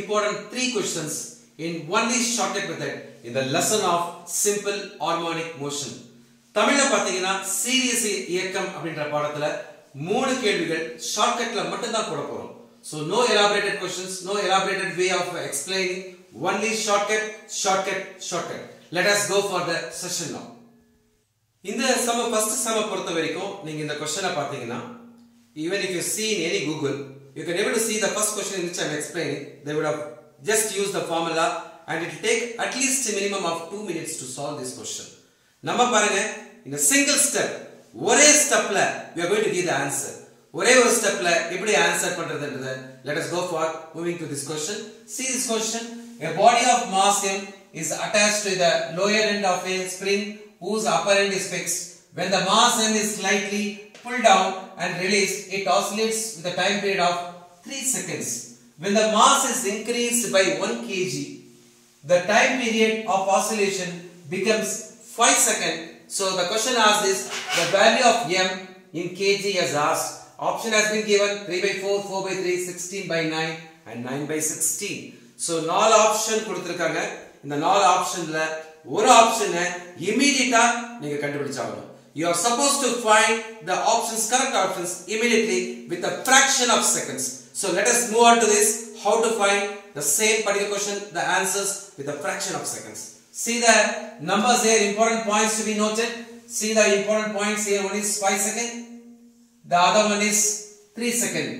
important 3 questions in only shortcut method in the lesson of Simple Harmonic Motion. தமிழ்ல பாத்தீங்கன்னா CBSE இயக்கம் அப்படிங்கற பாடத்துல 3 கேள்விகள் ஷார்ட்கட்ல மட்டும் தான் போட போறோம். So no elaborated questions, no elaborated way of explaining, only shortcut. Let us go for the session now. இந்த first sum பொறுத்த வரைக்கும் நீங்க இந்த क्वेश्चन பாத்தீங்கன்னா even if you see in any Google, you can able to see the first question in which I am explaining. They would have just used the formula and it will take at least a minimum of 2 minutes to solve this question. நம்ம பாருங்க, in a single step, ஒரே ஸ்டெப்ல we are going to give the answer. ஒரே ஒரு ஸ்டெப்ல எப்படி answer பண்றதுன்றது. Let us go for moving to this question. See this question. A body of mass m is attached to the lower end of a spring whose upper end is fixed. When the mass m is slightly pulled down and released, it oscillates with a time period of 3 seconds. When the mass is increased by 1 kg, the time period of oscillation becomes 5 seconds. So the question asks is the value of m in kg as asked. Option has been given 3 by 4, 4 by 3, 16 by 9 and 9 by 16. So 4 option கொடுத்திருக்காங்க. இந்த 4 ஆப்ஷன்ல ஒரு ஆப்ஷனை இமிடியேட்டா நீங்க கண்டுபிடிச்சாகணும். You are supposed to find the options, correct options immediately with a fraction of seconds. So let us move on to this, how to find the same particular question, the answers with a fraction of seconds. See the numbers here, important points to be noted. See the important points here, one is 5 seconds, the other one is 3 seconds.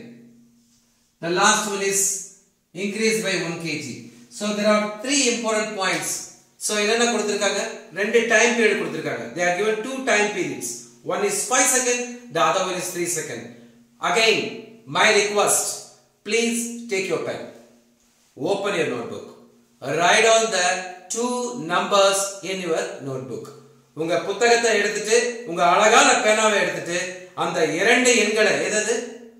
The last one is increased by 1 kg. So there are 3 important points. So என்னென்ன கொடுத்திருக்காங்க, ரெண்டு time period கொடுத்திருக்காங்க. They are given 2 time periods. One is 5 seconds, the other one is 3 seconds. Again, my request, please take your pen, open your notebook, write down the 2 numbers in your notebook. உங்க புத்தகத்தை எடுத்துட்டு உங்க அழகான பேனாவை எடுத்துட்டு அந்த இரண்டு எண்களை எது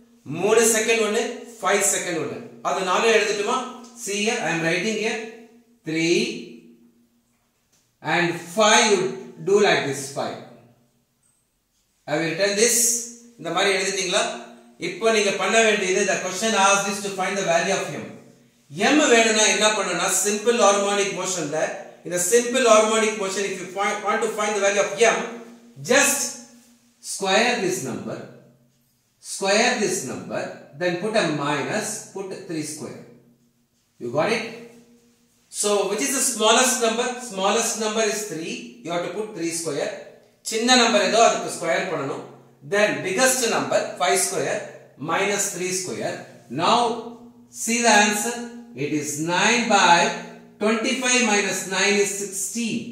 3 செகண்ட் ஒன்னு 5 செகண்ட் ஒன்னு அது நானே எழுதட்டுமா? See here, I am writing here 3 and 5. You do like this 5. I will written this. இந்த மாதிரி எழுதிட்டீங்களா? இப்போ நீங்க பண்ண வேண்டியது, the question asks this to find the value of m. m வேணும்னா என்ன பண்ணனும்னா simple harmonic motionல, in the simple harmonic motion, if you want to find the value of m, just square this number, then put a minus, put 3 square. You got it? So which is the smallest number? Smallest number is 3. You have to put 3 square. Chinna number edo adukku square pananum. Then biggest number 5 square minus 3 square. Now see the answer. It is 9 by 25 minus 9 is 16.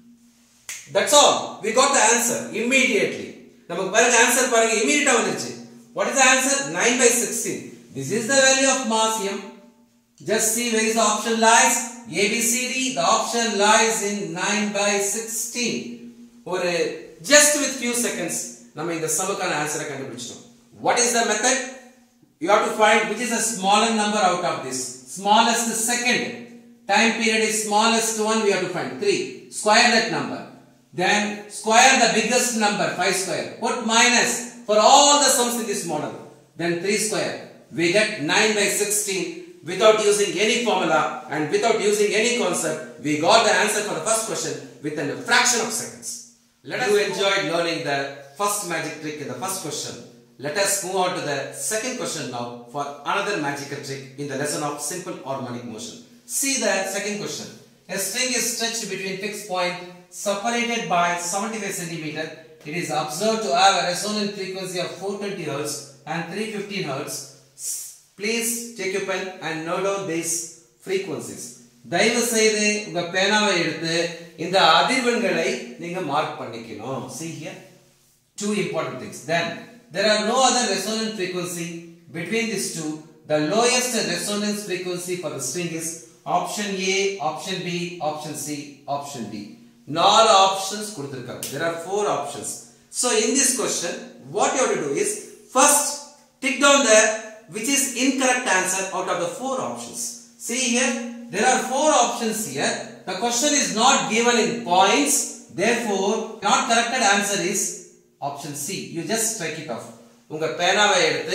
That's all. We got the answer immediately. Namak paranga answer paranga immediate ah vandiruchu. What is the answer? 9 by 16. This is the value of mass m. Just see where is the option lies. A, B, C, D. The option lies in 9 by 16. Or just with few seconds, நம்ம இந்த சம்முக்கான ஆன்சரை கண்டுபிடிச்சிட்டோம். What is the method? You have to find which is the smaller number out of this. Smallest second. Time period is smallest one. We have to find 3. Square that number. Then square the biggest number 5 square. Put minus for all the sums in this model. Then 3 square. We get 9 by 16. Without using any formula and without using any concept, we got the answer for the first question within a fraction of seconds. Let us enjoy learning the first magic trick in the first question. Let us move on to the second question now for another magical trick in the lesson of simple harmonic motion. See the second question. A string is stretched between fixed point separated by 75 cm. It is observed to have a resonant frequency of 420 Hz and 315 Hz. Please take your pen and note down these frequencies. தயவு செய்து உங்க பேனாவை எடுத்து இந்த அதிர்வெண்களை நீங்க mark பண்ணிக்கணும். See here, 2 important things. Then there are no other resonant frequency between these two. The lowest resonance frequency for the string is option A, option B, option C, option D. 4 options கொடுத்திருக்காங்க. There are 4 options. So in this question, what you have to do is first tick down the which is incorrect answer out of the 4 options. See here, there are 4 options here. The question is not given in points, therefore not corrected answer is option C. You just strike it off. Unga penava eduthu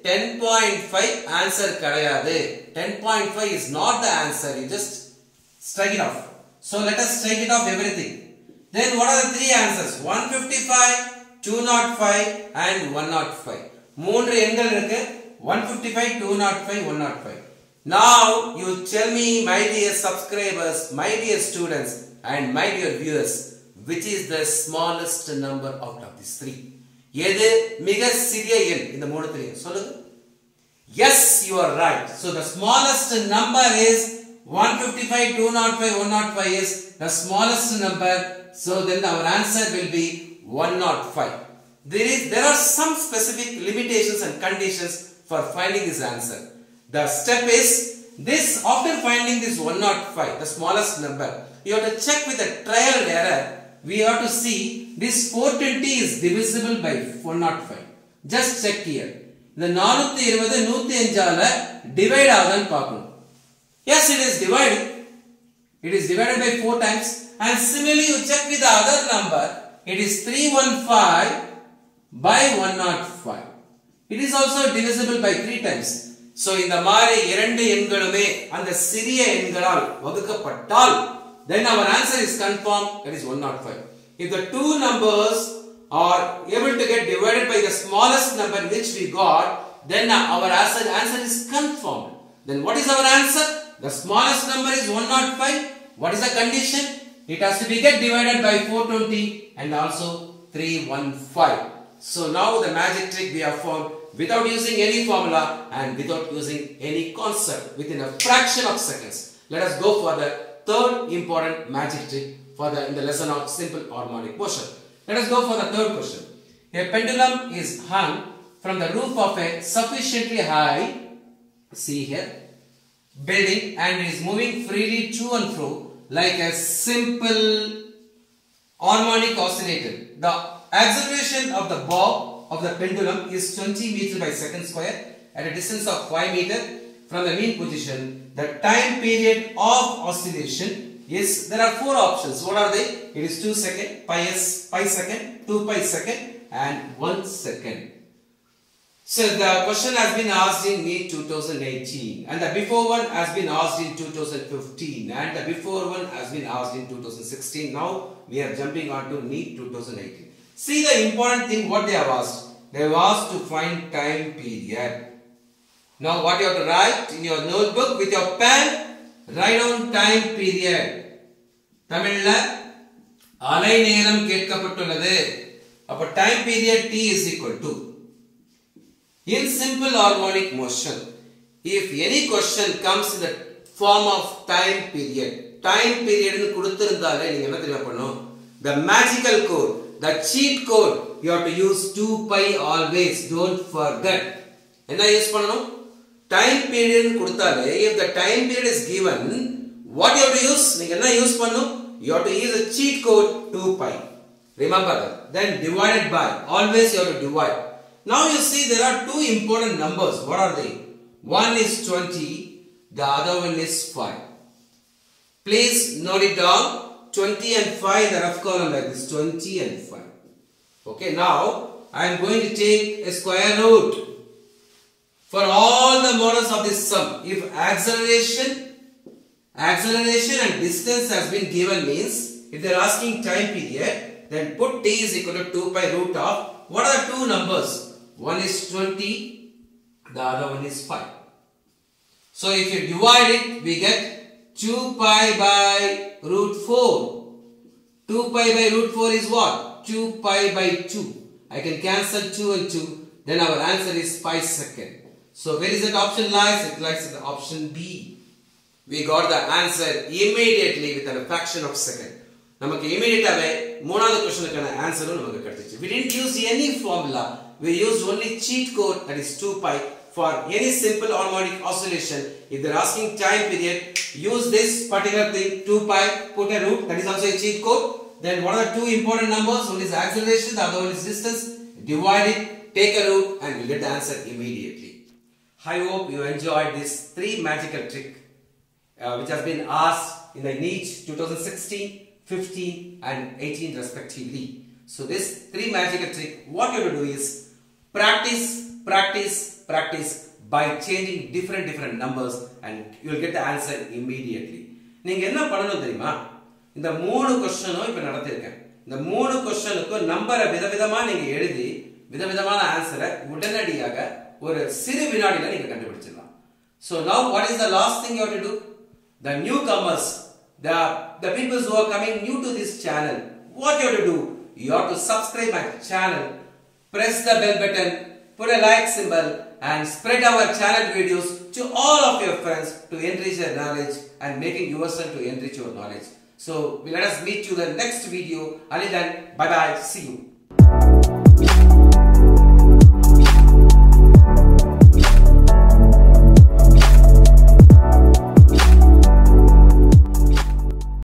10.5 answer kadayadu. 10.5 is not the answer. You just strike it off. So let us strike it off everything. Then what are the three answers? 155, 205 and 105. மூன்று எண்கள் இருக்கு. 155, 205, 105. Now you tell me, my dear subscribers, my dear students and my dear viewers, which is the smallest number out of these three? எது மிக சிறிய எண் இந்த மூணுத்துல? சொல்லுங்க. Yes, you are right. So the smallest number is 155, 205, 105 is the smallest number. So then our answer will be 105. There are some specific limitations and conditions for finding this answer. The step is this: after finding this 105, the smallest number, you have to check with a trial and error. We have to see this 420 is divisible by 105. Just check here. The 420 105 ஆல divide ஆகுதான்னு பார்க்கணும். Yes, it is divided. It is divided by 4 times. And similarly, you check with the other number. It is 315 by 105. It is also divisible by 3 times. So, இந்த மாதிரி இரண்டு எண்களுமே அந்த சிறிய எண்களால் வகுக்கப்பட்டால், then our answer is confirmed, that is 105. If the two numbers are able to get divided by the smallest number which we got, then our answer is confirmed. Then what is our answer? The smallest number is 105. What is the condition? It has to be get divided by 420 and also 315. So now the magic trick we have found without using any formula and without using any concept, within a fraction of seconds. Let us go for the third important magic trick in the lesson of simple harmonic motion. Let us go for the third question. A pendulum is hung from the roof of a sufficiently high, see here, building, and is moving freely to and fro like a simple harmonic oscillator. The acceleration of the bob of the pendulum is 20 meters by second square at a distance of 5 meters from the mean position. The time period of oscillation is, there are 4 options. What are they? It is 2 seconds, pi second, 2 pi second and 1 second. So the question has been asked in NEET 2018 and the before one has been asked in 2015 and the before one has been asked in 2016. Now we are jumping on to NEET 2018. See the important thing what they have asked. They have asked to find time period. Now what you have to write in your notebook with your pen, write down time period. Tamilla alai neram ketkapattulladu. Appo time period T is equal to, in simple harmonic motion, if any question comes in the form of time period nu kuduthirundale neenga enna theriyuma pannum, the magical code, the cheat code, you have to use 2 pi always, don't forget. Enna use pananum? Time period nu kuduthale, if the time period is given, what you have to use? Neenga enna use pannum? You have to use the cheat code 2 pi. Remember that. Then divided by, always you have to divide. Now you see there are 2 important numbers. What are they? One is 20, the other one is 5. Please note it down. 20 and 5 in the rough column like this. 20 and 5. Okay, now I am going to take a square root for all the models of this sum. If acceleration and distance has been given, means if they are asking time period, then put t is equal to 2 pi root of, what are the 2 numbers? One is 20, the other one is 5. So if you divide it, we get 2 pi by root 4. 2 pi by root 4 is what? 2 pi by 2. I can cancel 2 and 2. Then our answer is 5 seconds. So where is that option lies? It lies in the option B. We got the answer immediately within a fraction of a second. நமக்கு immediately மூணாவது क्वेश्चनக்கான ஆன்சரும் நமக்கு கிடைச்சிச்சு. We didn't use any formula. We used only cheat code, that is 2 pi, for any simple harmonic oscillation. If they are asking time period, use this particular thing 2 pi, put a root, that is also a cheat code. Then what are the 2 important numbers? One is acceleration, the other one is distance. Divide it, take a root and you get the answer immediately. I hope you enjoyed this 3 magical trick which has been asked in the NEET 2016, 15 and 18 respectively. So this 3 magical trick, what you have to do is practice, practice, practice by changing different numbers and you will get the answer immediately. நீங்க என்ன பண்ணணும் தெரியுமா? இந்த மூணு क्वेश्चनனும் இப்ப நடத்திருக்கேன். இந்த மூணு क्वेश्चनனுக்கு நம்பரை விதவிதமா நீங்க எழுதி விதவிதமான ஆன்சரை உடனடியாக ஒரு சிறு வினாடில நீங்க கண்டுபிடிச்சிடலாம். So now what is the last thing you have to do? The newcomers, the people who are coming new to this channel, what you have to do? You have to subscribe my channel, press the bell button, put a like symbol and spread our channel videos to all of your friends to enrich their knowledge and making yourself to enrich your knowledge. So let us meet you in the next video. Until then, bye bye, see you.